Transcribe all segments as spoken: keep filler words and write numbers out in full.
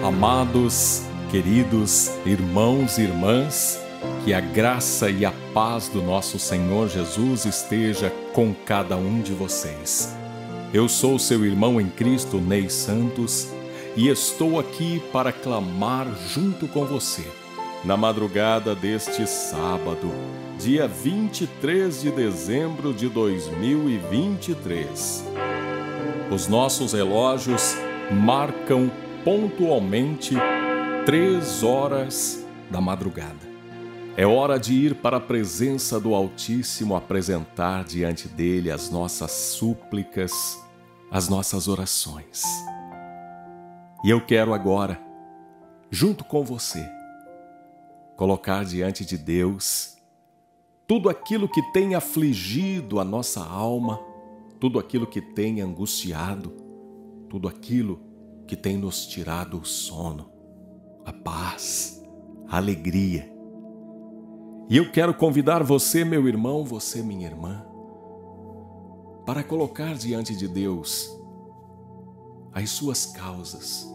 Amados, queridos irmãos e irmãs, que a graça e a paz do nosso Senhor Jesus esteja com cada um de vocês. Eu sou seu irmão em Cristo, Ney Santos, e estou aqui para clamar junto com você, na madrugada deste sábado, dia vinte e três de dezembro de dois mil e vinte e três. Os nossos relógios marcam pontualmente três horas da madrugada. É hora de ir para a presença do Altíssimo, apresentar diante dele as nossas súplicas, as nossas orações. E eu quero agora, junto com você, colocar diante de Deus tudo aquilo que tem afligido a nossa alma, tudo aquilo que tem angustiado, tudo aquilo que tem nos tirado o sono, a paz, a alegria. E eu quero convidar você, meu irmão, você, minha irmã, para colocar diante de Deus as suas causas.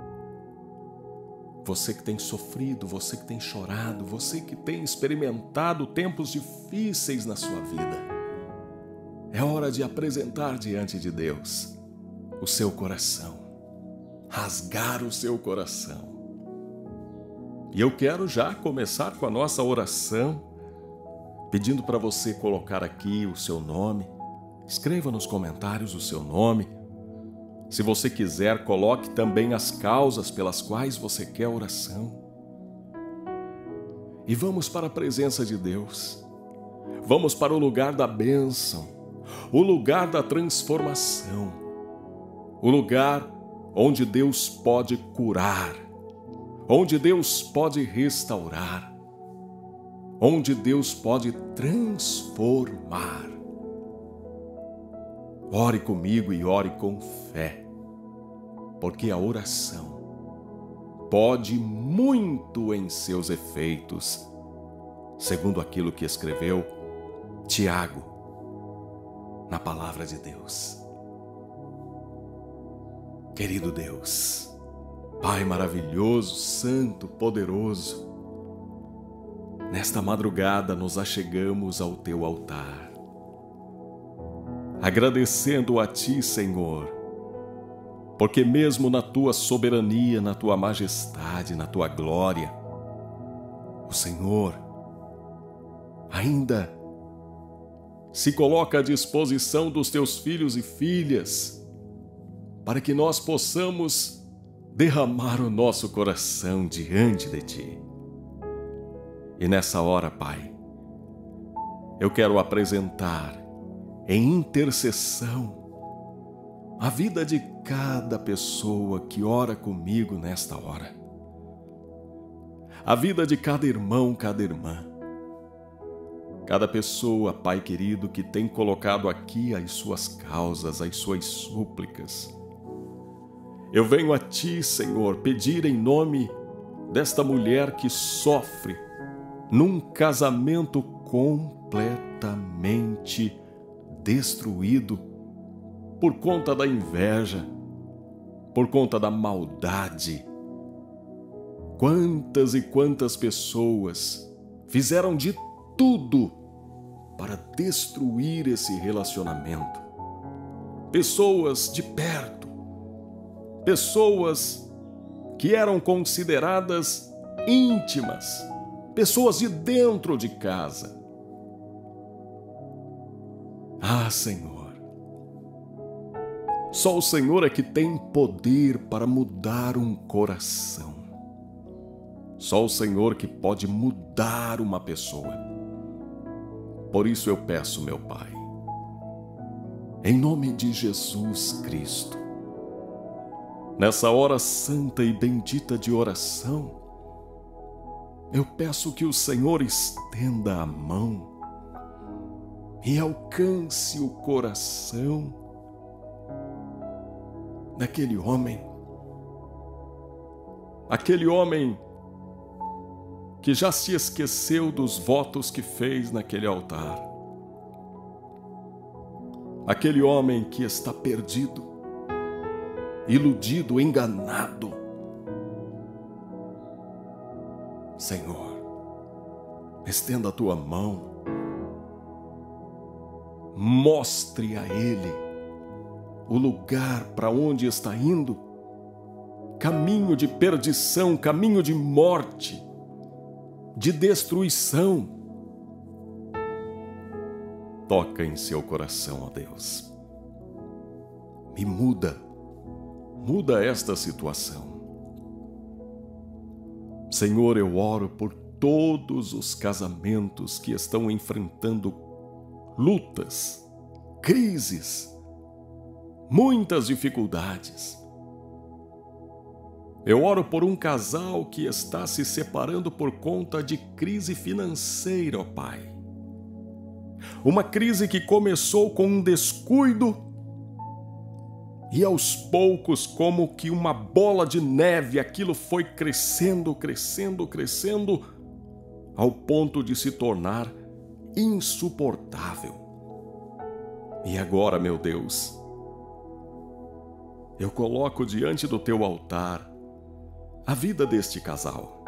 Você que tem sofrido, você que tem chorado, você que tem experimentado tempos difíceis na sua vida. É hora de apresentar diante de Deus o seu coração, rasgar o seu coração. E eu quero já começar com a nossa oração, pedindo para você colocar aqui o seu nome. Escreva nos comentários o seu nome. Se você quiser, coloque também as causas pelas quais você quer oração. E vamos para a presença de Deus. Vamos para o lugar da bênção, o lugar da transformação, o lugar onde Deus pode curar, onde Deus pode restaurar, onde Deus pode transformar. Ore comigo e ore com fé, porque a oração pode muito em seus efeitos, segundo aquilo que escreveu Tiago na palavra de Deus. Querido Deus, Pai maravilhoso, santo, poderoso, nesta madrugada nos achegamos ao Teu altar, agradecendo a Ti, Senhor, porque mesmo na Tua soberania, na Tua majestade, na Tua glória, o Senhor ainda se coloca à disposição dos Teus filhos e filhas, para que nós possamos derramar o nosso coração diante de Ti. E nessa hora, Pai, eu quero apresentar em intercessão a vida de cada pessoa que ora comigo nesta hora. A vida de cada irmão, cada irmã. Cada pessoa, Pai querido, que tem colocado aqui as suas causas, as suas súplicas. Eu venho a Ti, Senhor, pedir em nome desta mulher que sofre num casamento completamente destruído por conta da inveja, por conta da maldade. Quantas e quantas pessoas fizeram de tudo para destruir esse relacionamento. Pessoas de perto, pessoas que eram consideradas íntimas, pessoas de dentro de casa. Ah, Senhor, só o Senhor é que tem poder para mudar um coração. Só o Senhor que pode mudar uma pessoa. Por isso eu peço, meu Pai, em nome de Jesus Cristo, nessa hora santa e bendita de oração, eu peço que o Senhor estenda a mão e alcance o coração daquele homem, aquele homem que já se esqueceu dos votos que fez naquele altar, aquele homem que está perdido, iludido, enganado, Senhor, estenda a tua mão, mostre a ele o lugar para onde está indo, caminho de perdição, caminho de morte, de destruição. Toca em seu coração, ó Deus. Me muda, muda esta situação. Senhor, eu oro por todos os casamentos que estão enfrentando lutas, crises, muitas dificuldades. Eu oro por um casal que está se separando por conta de crise financeira, ó Pai. Uma crise que começou com um descuido e aos poucos, como que uma bola de neve, aquilo foi crescendo, crescendo, crescendo, ao ponto de se tornar insuportável. E agora, meu Deus, eu coloco diante do teu altar a vida deste casal.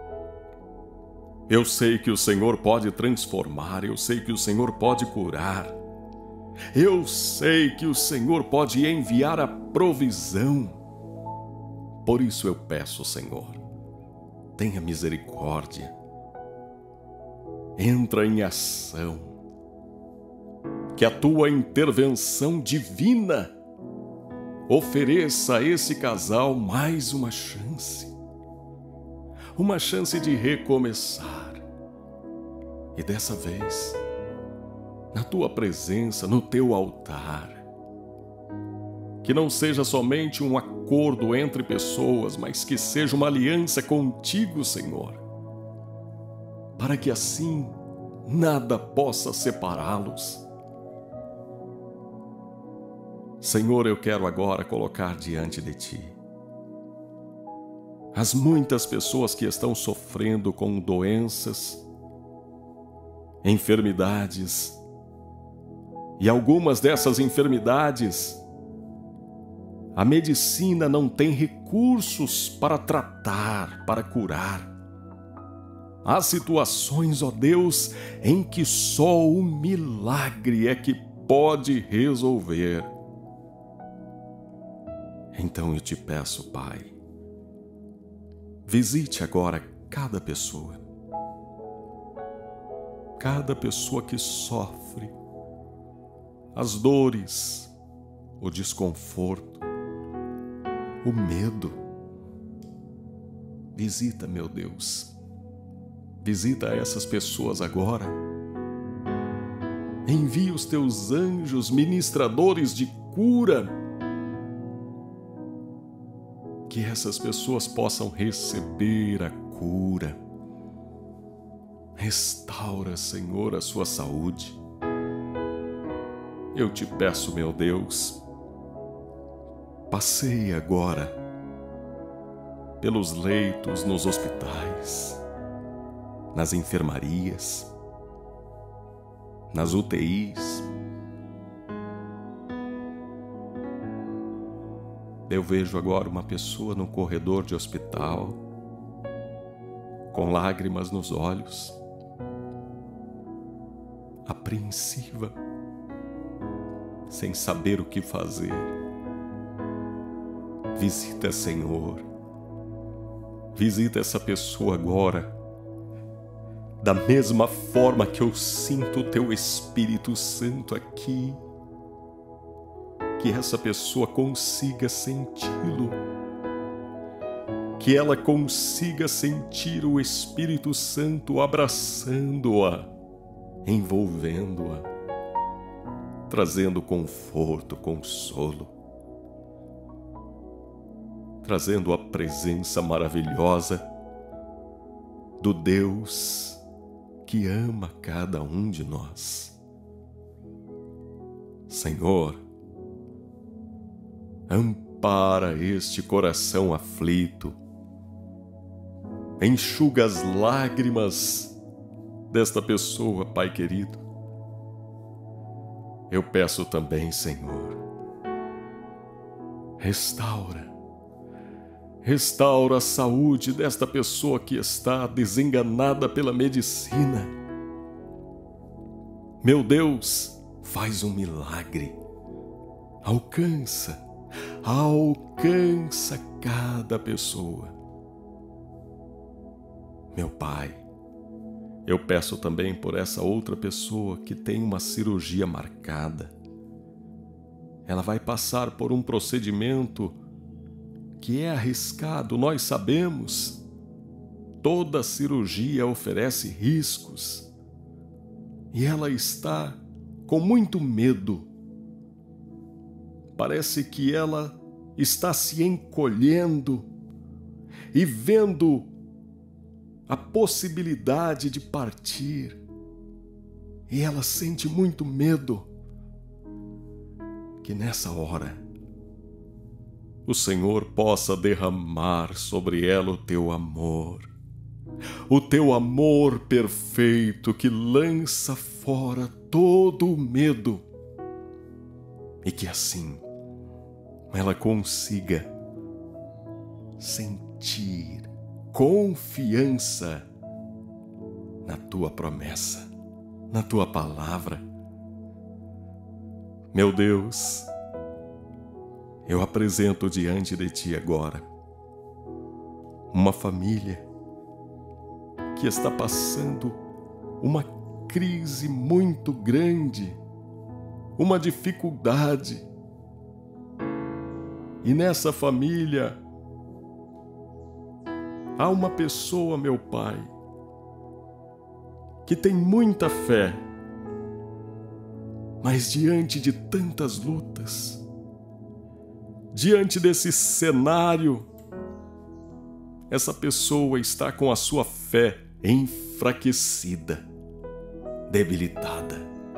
Eu sei que o Senhor pode transformar, eu sei que o Senhor pode curar, eu sei que o Senhor pode enviar a provisão. Por isso eu peço, Senhor, tenha misericórdia, entra em ação, que a tua intervenção divina ofereça a esse casal mais uma chance, uma chance de recomeçar. E dessa vez, na tua presença, no teu altar, que não seja somente um acordo entre pessoas, mas que seja uma aliança contigo, Senhor, para que assim nada possa separá-los. Senhor, eu quero agora colocar diante de Ti as muitas pessoas que estão sofrendo com doenças, enfermidades, e algumas dessas enfermidades, a medicina não tem recursos para tratar, para curar. Há situações, ó Deus, em que só o milagre é que pode resolver. Então eu te peço, Pai, visite agora cada pessoa, cada pessoa que sofre as dores, o desconforto, o medo. Visita, meu Deus, visita essas pessoas agora. Envia os teus anjos ministradores de cura, que essas pessoas possam receber a cura. Restaura, Senhor, a sua saúde. Eu te peço, meu Deus, passeie agora pelos leitos nos hospitais, nas enfermarias, nas U T Is. Eu vejo agora uma pessoa no corredor de hospital, com lágrimas nos olhos, apreensiva, sem saber o que fazer. Visita, Senhor, visita essa pessoa agora, da mesma forma que eu sinto o Teu Espírito Santo aqui. Que essa pessoa consiga senti-lo, que ela consiga sentir o Espírito Santo abraçando-a, envolvendo-a, trazendo conforto, consolo, trazendo a presença maravilhosa do Deus que ama cada um de nós. Senhor, ampara este coração aflito, enxuga as lágrimas desta pessoa, Pai querido. Eu peço também, Senhor, restaura, Restaura a saúde desta pessoa que está desenganada pela medicina. Meu Deus, faz um milagre. Alcança, alcança cada pessoa. Meu Pai, eu peço também por essa outra pessoa que tem uma cirurgia marcada. Ela vai passar por um procedimento que é arriscado, nós sabemos. Toda cirurgia oferece riscos. E ela está com muito medo. Parece que ela está se encolhendo e vendo a possibilidade de partir. E ela sente muito medo. Que nessa hora o Senhor possa derramar sobre ela o teu amor, o teu amor perfeito que lança fora todo o medo, e que assim ela consiga sentir confiança na tua promessa, na tua palavra. Meu Deus, eu apresento diante de ti agora uma família que está passando uma crise muito grande, uma dificuldade. E nessa família há uma pessoa, meu Pai, que tem muita fé, mas diante de tantas lutas, diante desse cenário, essa pessoa está com a sua fé enfraquecida, debilitada.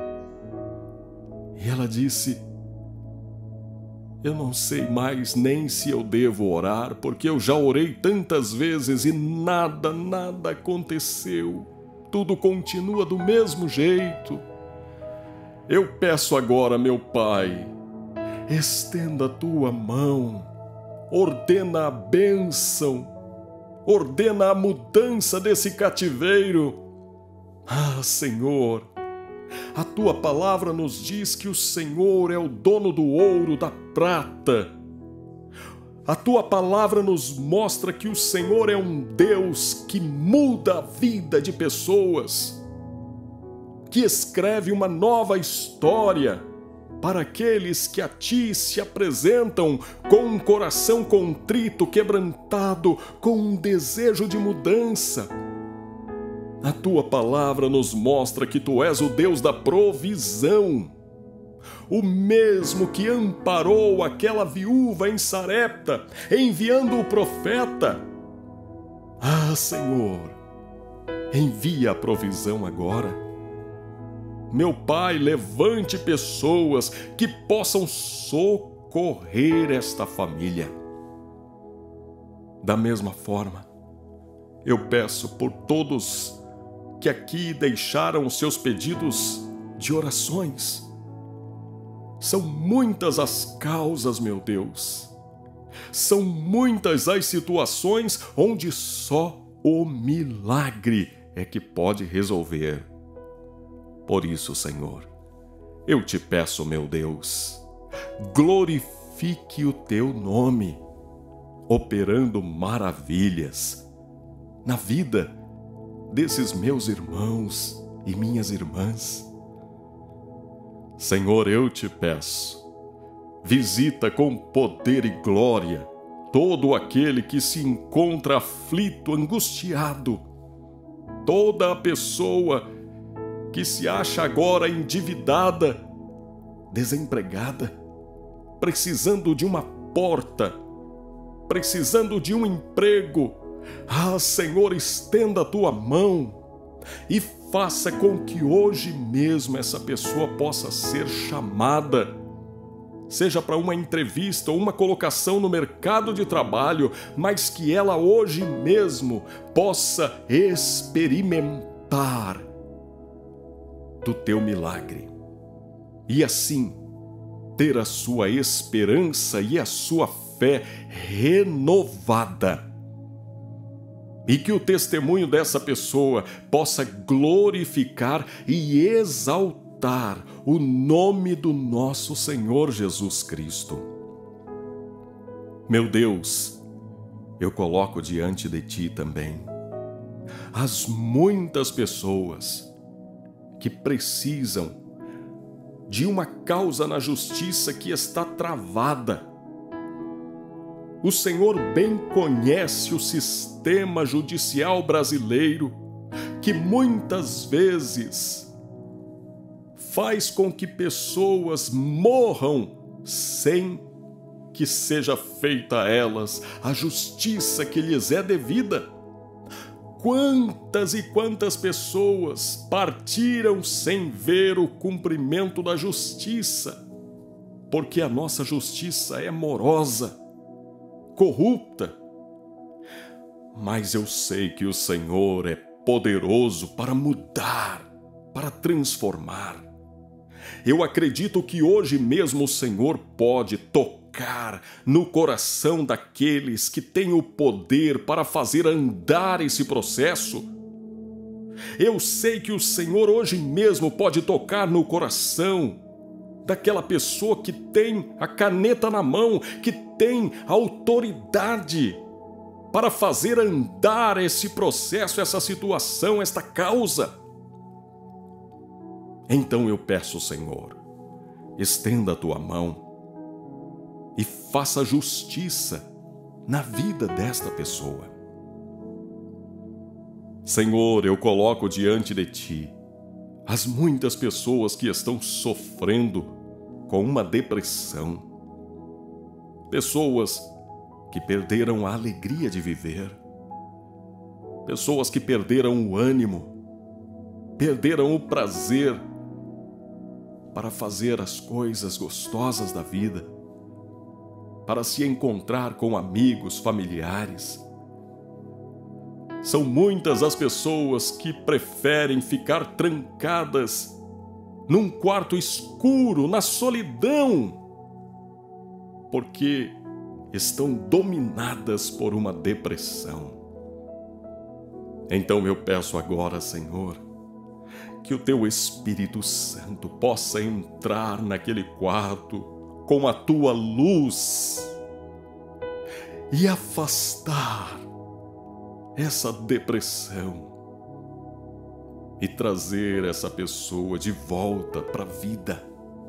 E ela disse: eu não sei mais nem se eu devo orar, porque eu já orei tantas vezes e nada, nada aconteceu. Tudo continua do mesmo jeito. Eu peço agora, meu Pai, estenda a tua mão, ordena a bênção, ordena a mudança desse cativeiro. Ah, Senhor, a tua palavra nos diz que o Senhor é o dono do ouro, da prata. A tua palavra nos mostra que o Senhor é um Deus que muda a vida de pessoas, que escreve uma nova história para aqueles que a ti se apresentam com um coração contrito, quebrantado, com um desejo de mudança. A tua palavra nos mostra que tu és o Deus da provisão, o mesmo que amparou aquela viúva em Sarepta, enviando o profeta. Ah, Senhor, envia a provisão agora. Meu Pai, levante pessoas que possam socorrer esta família. Da mesma forma, eu peço por todos que aqui deixaram os seus pedidos de orações. São muitas as causas, meu Deus. São muitas as situações onde só o milagre é que pode resolver. Por isso, Senhor, eu te peço, meu Deus, glorifique o teu nome, operando maravilhas na vida desses meus irmãos e minhas irmãs. Senhor, eu te peço, visita com poder e glória todo aquele que se encontra aflito, angustiado, toda a pessoa que se acha agora endividada, desempregada, precisando de uma porta, precisando de um emprego. Ah, Senhor, estenda a tua mão e faça com que hoje mesmo essa pessoa possa ser chamada, seja para uma entrevista ou uma colocação no mercado de trabalho, mas que ela hoje mesmo possa experimentar do teu milagre e assim ter a sua esperança e a sua fé renovada. E que o testemunho dessa pessoa possa glorificar e exaltar o nome do nosso Senhor Jesus Cristo. Meu Deus, eu coloco diante de Ti também as muitas pessoas que precisam de uma causa na justiça que está travada. O Senhor bem conhece o sistema judicial brasileiro, que muitas vezes faz com que pessoas morram sem que seja feita a elas a justiça que lhes é devida. Quantas e quantas pessoas partiram sem ver o cumprimento da justiça, porque a nossa justiça é morosa, corrupta. Mas eu sei que o Senhor é poderoso para mudar, para transformar. Eu acredito que hoje mesmo o Senhor pode tocar no coração daqueles que têm o poder para fazer andar esse processo. Eu sei que o Senhor hoje mesmo pode tocar no coração daquela pessoa que tem a caneta na mão, que tem autoridade para fazer andar esse processo, essa situação, esta causa. Então eu peço, Senhor, estenda a tua mão e faça justiça na vida desta pessoa. Senhor, eu coloco diante de Ti as muitas pessoas que estão sofrendo com uma depressão, pessoas que perderam a alegria de viver, pessoas que perderam o ânimo, perderam o prazer para fazer as coisas gostosas da vida, para se encontrar com amigos, familiares. São muitas as pessoas que preferem ficar trancadas num quarto escuro, na solidão, porque estão dominadas por uma depressão. Então eu peço agora, Senhor, que o Teu Espírito Santo possa entrar naquele quarto com a Tua luz e afastar essa depressão e trazer essa pessoa de volta para a vida.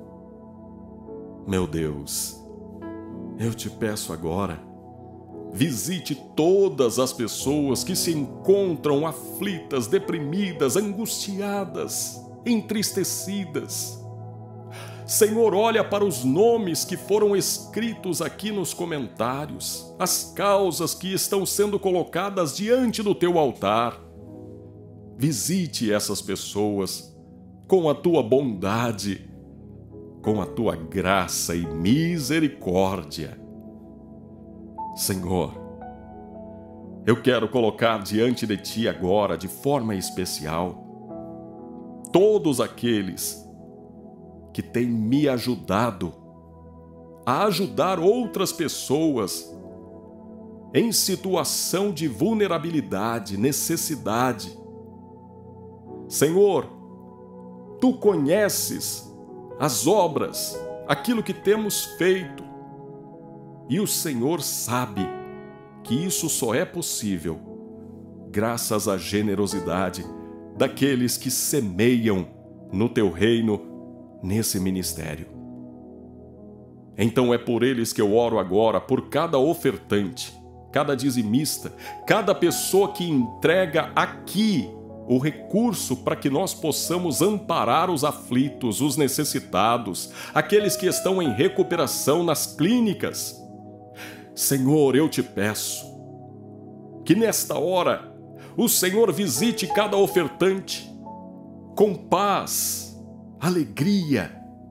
Meu Deus, eu te peço agora, visite todas as pessoas que se encontram aflitas, deprimidas, angustiadas, entristecidas. Senhor, olha para os nomes que foram escritos aqui nos comentários, as causas que estão sendo colocadas diante do Teu altar. Visite essas pessoas com a Tua bondade, com a Tua graça e misericórdia. Senhor, eu quero colocar diante de Ti agora, de forma especial, todos aqueles que têm me ajudado a ajudar outras pessoas em situação de vulnerabilidade, necessidade. Senhor, Tu conheces as obras, aquilo que temos feito, e o Senhor sabe que isso só é possível graças à generosidade daqueles que semeiam no Teu reino nesse ministério. Então é por eles que eu oro agora, por cada ofertante, cada dizimista, cada pessoa que entrega aqui o recurso para que nós possamos amparar os aflitos, os necessitados, aqueles que estão em recuperação nas clínicas. Senhor, eu te peço que nesta hora o Senhor visite cada ofertante com paz, alegria,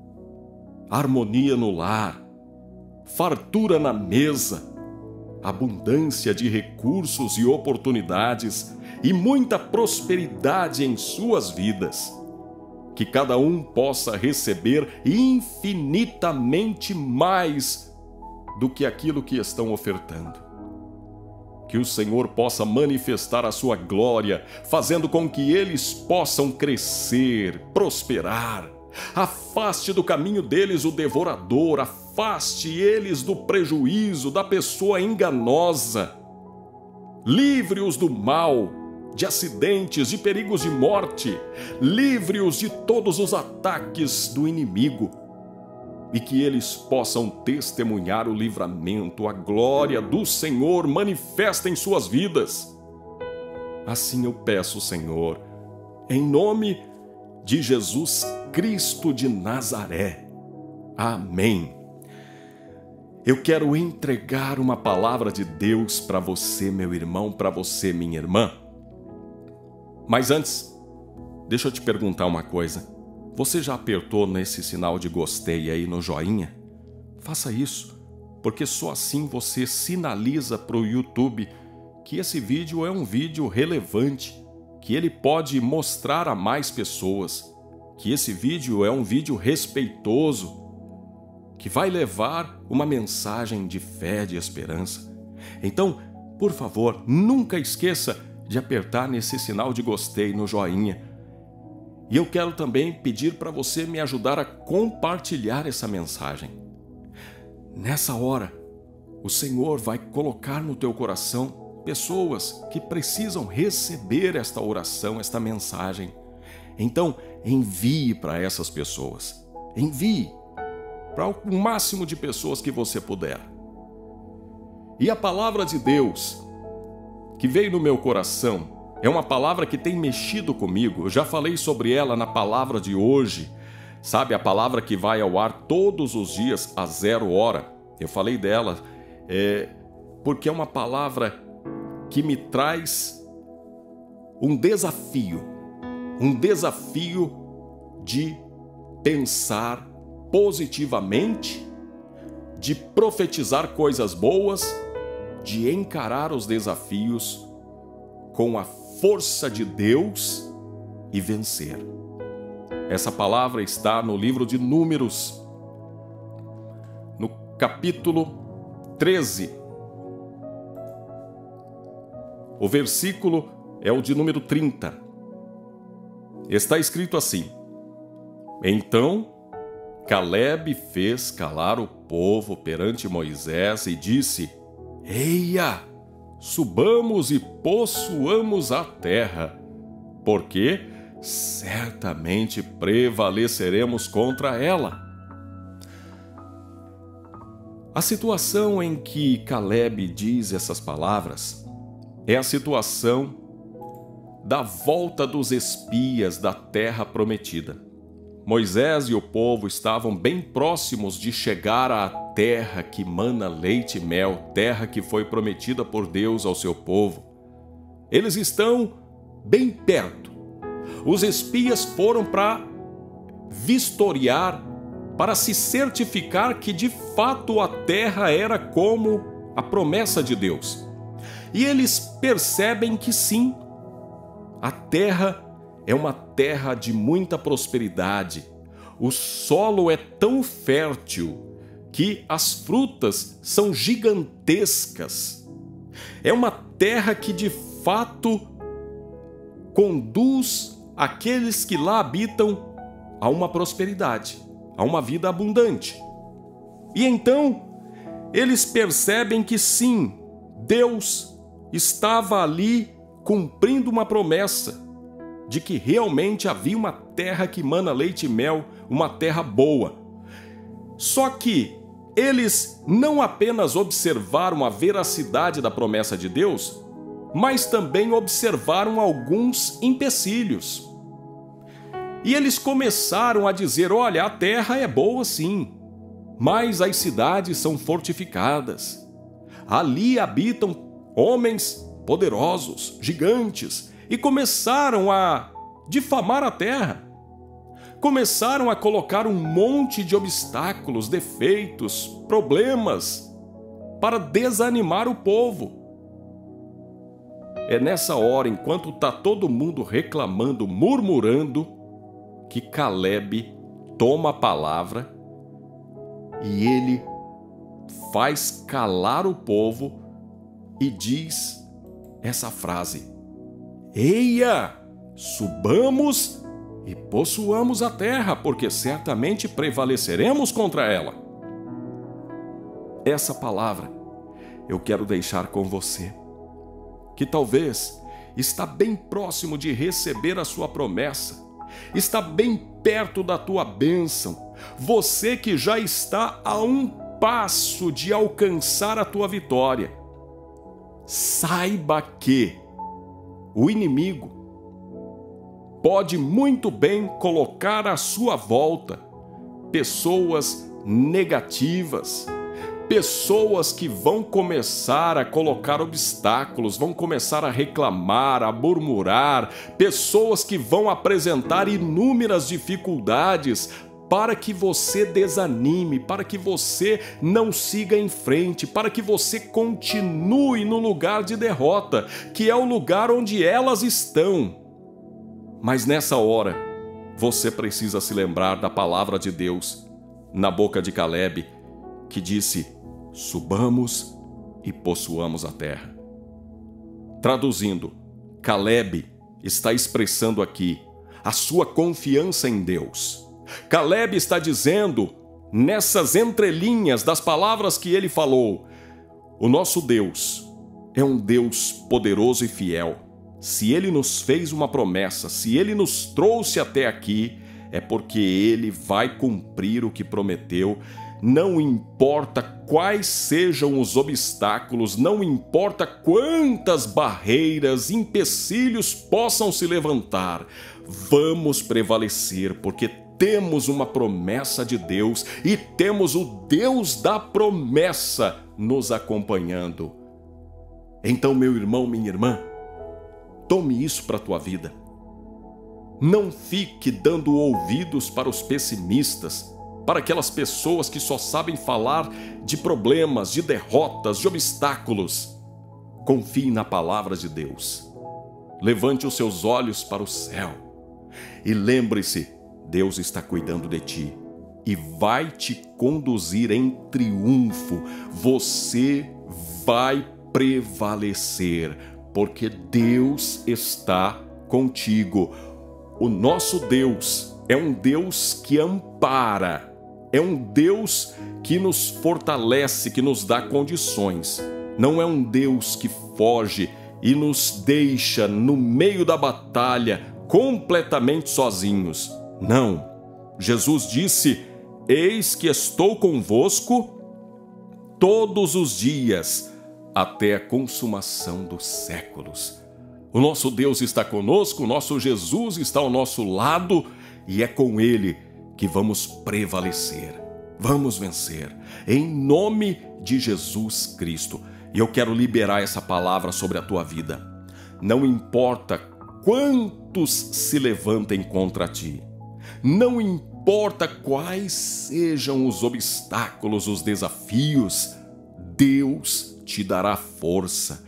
harmonia no lar, fartura na mesa, abundância de recursos e oportunidades e muita prosperidade em suas vidas. Que cada um possa receber infinitamente mais do que aquilo que estão ofertando. Que o Senhor possa manifestar a sua glória, fazendo com que eles possam crescer, prosperar. Afaste do caminho deles o devorador, afaste eles do prejuízo da pessoa enganosa. Livre-os do mal, de acidentes, de perigos de morte. Livre-os de todos os ataques do inimigo. E que eles possam testemunhar o livramento, a glória do Senhor manifesta em suas vidas. Assim eu peço, Senhor, em nome de Jesus Cristo de Nazaré. Amém. Eu quero entregar uma palavra de Deus para você, meu irmão, para você, minha irmã. Mas antes, deixa eu te perguntar uma coisa. Você já apertou nesse sinal de gostei aí no joinha? Faça isso, porque só assim você sinaliza para o YouTube que esse vídeo é um vídeo relevante, que ele pode mostrar a mais pessoas, que esse vídeo é um vídeo respeitoso, que vai levar uma mensagem de fé, de esperança. Então, por favor, nunca esqueça de apertar nesse sinal de gostei no joinha. E eu quero também pedir para você me ajudar a compartilhar essa mensagem. Nessa hora, o Senhor vai colocar no teu coração pessoas que precisam receber esta oração, esta mensagem. Então, envie para essas pessoas. Envie para o máximo de pessoas que você puder. E a palavra de Deus que veio no meu coração é uma palavra que tem mexido comigo. Eu já falei sobre ela na palavra de hoje. Sabe, a palavra que vai ao ar todos os dias às zero hora. Eu falei dela é, porque é uma palavra que me traz um desafio. Um desafio de pensar positivamente, de profetizar coisas boas, de encarar os desafios com a força de Deus e vencer. Essa palavra está no livro de Números, no capítulo treze. O versículo é o de número trinta. Está escrito assim: Então Caleb fez calar o povo perante Moisés e disse: Eia! Subamos e possuamos a terra, porque certamente prevaleceremos contra ela. A situação em que Caleb diz essas palavras é a situação da volta dos espias da terra prometida. Moisés e o povo estavam bem próximos de chegar à terra que mana leite e mel, terra que foi prometida por Deus ao seu povo. Eles estão bem perto. Os espias foram para vistoriar, para se certificar que de fato a terra era como a promessa de Deus. E eles percebem que sim, a terra é uma terra de muita prosperidade. O solo é tão fértil que as frutas são gigantescas. É uma terra que de fato conduz aqueles que lá habitam a uma prosperidade, a uma vida abundante. E então eles percebem que sim, Deus estava ali cumprindo uma promessa de que realmente havia uma terra que mana leite e mel, uma terra boa. Só que eles não apenas observaram a veracidade da promessa de Deus, mas também observaram alguns empecilhos. E eles começaram a dizer: olha, a terra é boa sim, mas as cidades são fortificadas. Ali habitam homens poderosos, gigantes, e começaram a difamar a terra. Começaram a colocar um monte de obstáculos, defeitos, problemas para desanimar o povo. É nessa hora, enquanto está todo mundo reclamando, murmurando, que Caleb toma a palavra e ele faz calar o povo e diz essa frase: Eia, subamos e possuamos a terra, porque certamente prevaleceremos contra ela. Essa palavra eu quero deixar com você, que talvez está bem próximo de receber a sua promessa, está bem perto da tua bênção, você que já está a um passo de alcançar a tua vitória. Saiba que o inimigo pode muito bem colocar à sua volta pessoas negativas, pessoas que vão começar a colocar obstáculos, vão começar a reclamar, a murmurar, pessoas que vão apresentar inúmeras dificuldades para que você desanime, para que você não siga em frente, para que você continue no lugar de derrota, que é o lugar onde elas estão. Mas nessa hora, você precisa se lembrar da palavra de Deus na boca de Caleb, que disse: subamos e possuamos a terra. Traduzindo, Caleb está expressando aqui a sua confiança em Deus. Caleb está dizendo, nessas entrelinhas das palavras que ele falou, o nosso Deus é um Deus poderoso e fiel. Se Ele nos fez uma promessa, se Ele nos trouxe até aqui, é porque Ele vai cumprir o que prometeu. Não importa quais sejam os obstáculos, não importa quantas barreiras, empecilhos possam se levantar, vamos prevalecer, porque temos uma promessa de Deus e temos o Deus da promessa nos acompanhando. Então, meu irmão, minha irmã, tome isso para a tua vida. Não fique dando ouvidos para os pessimistas, para aquelas pessoas que só sabem falar de problemas, de derrotas, de obstáculos. Confie na palavra de Deus. Levante os seus olhos para o céu e lembre-se, Deus está cuidando de ti e vai te conduzir em triunfo. Você vai prevalecer, porque Deus está contigo. O nosso Deus é um Deus que ampara, é um Deus que nos fortalece, que nos dá condições. Não é um Deus que foge e nos deixa no meio da batalha completamente sozinhos. Não. Jesus disse: eis que estou convosco todos os dias, até a consumação dos séculos. O nosso Deus está conosco, o nosso Jesus está ao nosso lado e é com Ele que vamos prevalecer, vamos vencer, em nome de Jesus Cristo. E eu quero liberar essa palavra sobre a tua vida. Não importa quantos se levantem contra ti, não importa quais sejam os obstáculos, os desafios, Deus te dará força,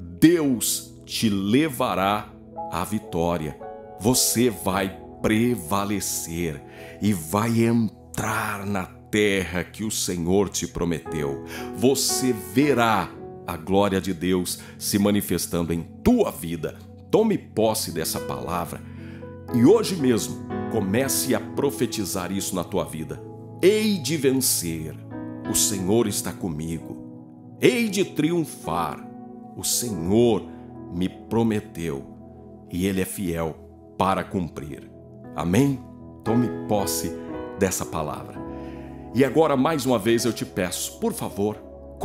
Deus te levará à vitória. Você vai prevalecer e vai entrar na terra que o Senhor te prometeu. Você verá a glória de Deus se manifestando em tua vida. Tome posse dessa palavra e hoje mesmo comece a profetizar isso na tua vida. Hei de vencer, o Senhor está comigo. Hei de triunfar, o Senhor me prometeu e Ele é fiel para cumprir. Amém? Tome posse dessa palavra. E agora, mais uma vez, eu te peço, por favor,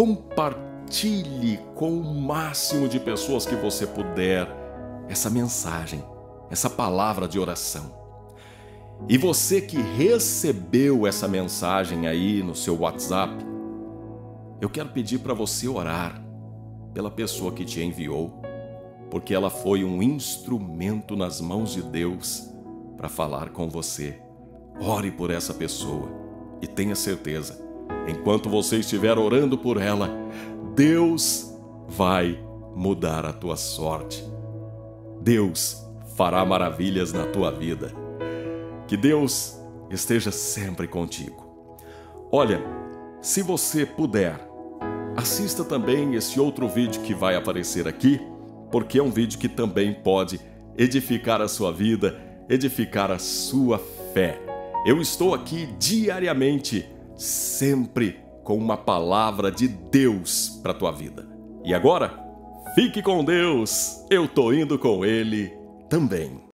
compartilhe com o máximo de pessoas que você puder essa mensagem, essa palavra de oração. E você que recebeu essa mensagem aí no seu WhatsApp, eu quero pedir para você orar pela pessoa que te enviou, porque ela foi um instrumento nas mãos de Deus para falar com você. Ore por essa pessoa e tenha certeza, enquanto você estiver orando por ela, Deus vai mudar a tua sorte. Deus fará maravilhas na tua vida. Que Deus esteja sempre contigo. Olha, se você puder, assista também esse outro vídeo que vai aparecer aqui, porque é um vídeo que também pode edificar a sua vida, edificar a sua fé. Eu estou aqui diariamente, sempre com uma palavra de Deus para a tua vida. E agora, fique com Deus, eu tô indo com Ele também.